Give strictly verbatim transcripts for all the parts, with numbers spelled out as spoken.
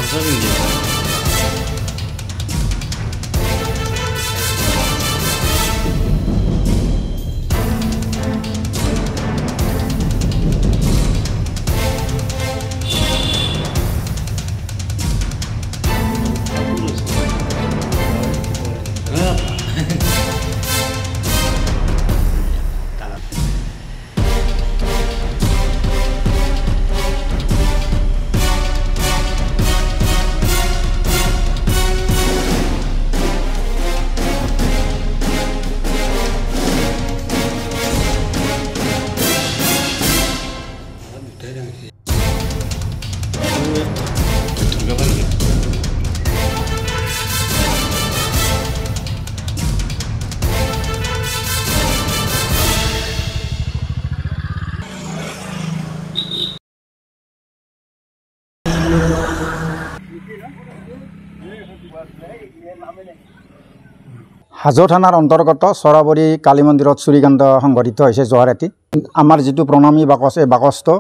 হাজো থানার অন্তর্গত চৰাবৰী কালী মন্দিৰত চুৰিকাণ্ড সংঘটিত হৈছে যোৱা ৰাতি। আমাৰ যিটো প্ৰণামী বাকচ এই বাকচটো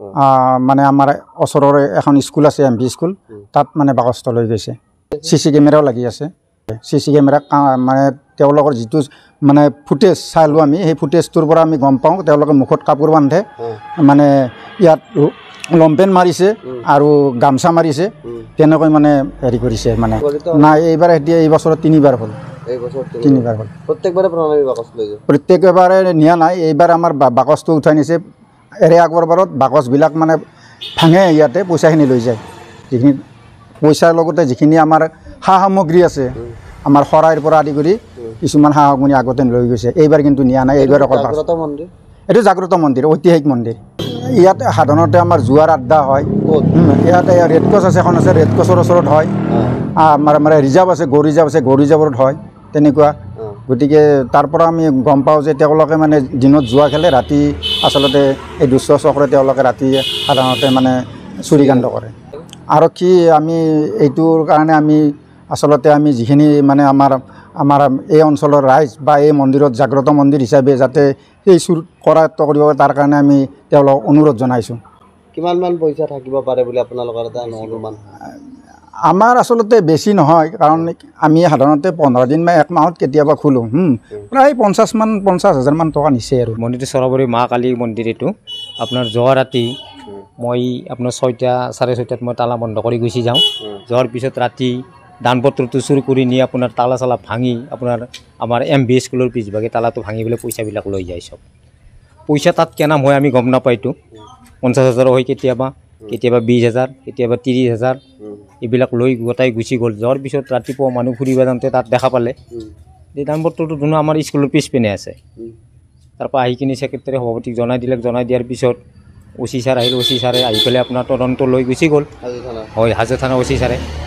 মানে আমাৰ ওচৰৰে এখন স্কুল আছে এম ভি স্কুল, তাত মানে বাকচটো লৈ গৈছে। চি চি কেমেৰাও লাগি আছে। চি চি কেমেৰা মানে তেওঁলোকৰ যিটো মানে ফুটেজ চালোঁ আমি, সেই ফুটেজটোৰ পৰা আমি গম পাওঁ তেওঁলোকে মুখত কাপোৰ বান্ধে, মানে ইয়াত লম্পেন মাৰিছে আৰু গামছা মাৰিছে, তেনেকৈ মানে হেৰি কৰিছে। মানে নাই এইবাৰ এতিয়া এই বছৰত তিনিবাৰ হ'ল। তিনিবাৰ হ'ল। প্ৰত্যেকবাৰে প্ৰণামী বাকচ লৈ যায়? প্ৰত্যেকবাৰে নিয়া নাই, এইবাৰ আমাৰ বাকচটো উঠাই নিছে। এৰে আগৰবাৰত বাকচবিলাক মানে ভাঙে, ইয়াতে পইচাখিনি লৈ যায়। যিখিনি পইচাৰ লগতে যিখিনি আমাৰ সা সামগ্ৰী আছে, আমাৰ শৰাইৰ পৰা আদি কৰি কিছুমান সা সামগ্ৰী আগতে লৈ গৈছে। এইবাৰ কিন্তু নিয়া নাই। এইবাৰ অকল জাগ্ৰত মন্দিৰ, এইটো জাগ্ৰত মন্দিৰ, ঐতিহাসিক মন্দিৰ। ইয়াত সাধাৰণতে আমাৰ জোৱাৰ আড্ডা হয়। ইয়াতে ৰেড ক্ৰছ আছে, এখন আছে, ৰেড ক্ৰছৰ ওচৰত হয়। আমাৰ মানে ৰিজাৰ্ভ আছে, গৌ ৰিজাৰ্ভ আছে, গৌ ৰিজাৰ্ভত হয় তেনেকুৱা। গতিকে তাৰ পৰা আমি গম পাওঁ যে তেওঁলোকে মানে দিনত জুৱা খেলে, ৰাতি আচলতে এই দুষ্ট চক্ৰে তেওঁলোকে ৰাতি সাধাৰণতে মানে চুৰিকাণ্ড কৰে। আৰক্ষী আমি এইটোৰ কাৰণে আমি আচলতে আমি যিখিনি মানে আমাৰ আমাৰ এই অঞ্চলৰ ৰাইজ বা এই মন্দিৰত জাগ্ৰত মন্দিৰ হিচাপে যাতে এই চুৰ কৰায়ত্ব কৰিব পাৰে, তাৰ কাৰণে আমি তেওঁলোকক অনুৰোধ জনাইছোঁ। কিমান মান পইচা থাকিব পাৰে বুলি আপোনালোকৰ এটা অনুমান? আমাৰ আচলতে বেছি নহয়, কাৰণ আমি সাধাৰণতে পোন্ধৰ দিন বা এক মাহত কেতিয়াবা খোলোঁ। প্ৰায় পঞ্চাছ মান পঞ্চাছ হাজাৰমান টকা নিছে আৰু। মন্দিৰটো চৰাবৰী মা কালী মন্দিৰ। এইটো আপোনাৰ যোৱা ৰাতি মই আপোনাৰ ছয়টা চাৰে ছয়টাত মই তালা বন্ধ কৰি গুচি যাওঁ। যোৱাৰ পিছত ৰাতি দান পত্ৰটো চুৰ কৰি নি আপোনাৰ তালা চালা ভাঙি আপোনাৰ আমাৰ এম ভি স্কুলৰ পিছভাগে তালাটো ভাঙি পেলাই পইচাবিলাক লৈ যায় চব। পইচা তাত কেনাম হয় আমি গম নাপাওঁ। এইটো পঞ্চাছ হাজাৰ হয় কেতিয়াবা, কেতিয়াবা বিছ হাজাৰ, কেতিয়াবা ত্ৰিছ হাজাৰ, এইবিলাক লৈ গোটাই গুচি গ'ল। যোৱাৰ পিছত ৰাতিপুৱা মানুহ ফুৰিব যাওঁতে তাত দেখা পালে এই দান পত্ৰটো ধুনো আমাৰ স্কুলৰ পিছপিনে আছে। তাৰপৰা আহি কিনি ছেক্ৰেটাৰী সভাপতিক জনাই দিলে। জনাই দিয়াৰ পিছত অ চি ছাৰ আহিল। অ চি ছাৰে আহি পেলাই আপোনাৰ তদন্ত লৈ গুচি গ'ল। হয়, হাজো থানা অ চি ছাৰে।